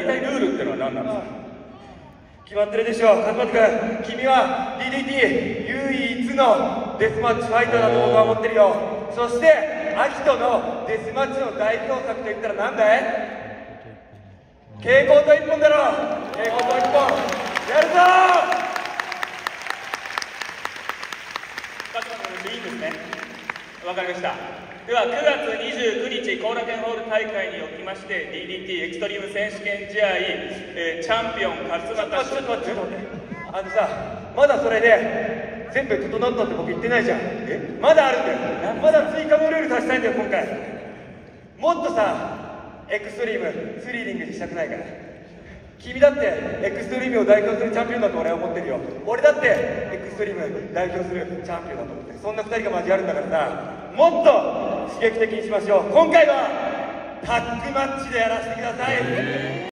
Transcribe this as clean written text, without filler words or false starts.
一体ルールってのは何なんですか？ 決まってるでしょう、勝俣君。君は DDT 唯一のデスマッチファイターだと僕は思ってるよ。そしてアキトのデスマッチの代表作といったら何だい？蛍光灯一本だろ。蛍光灯一本やるぞ。 勝俣君でいいんですね。わかりました。では9月29日後楽園ホール大会におきまして DDT エクストリーム選手権試合、チャンピオン勝俣ちょっと待ってさ、まだそれで全部整ったって僕言ってないじゃん。まだあるんだよ。まだ追加のルール足したいんだよ今回。もっとさエクストリームスリリングにしたくないから。君だってエクストリームを代表するチャンピオンだと俺は思ってるよ。俺だってエクストリーム代表するチャンピオンだと思ってる。そんな2人が交わるんだからさ、もっと刺激的にしましょう。今回はタッグマッチでやらせてください。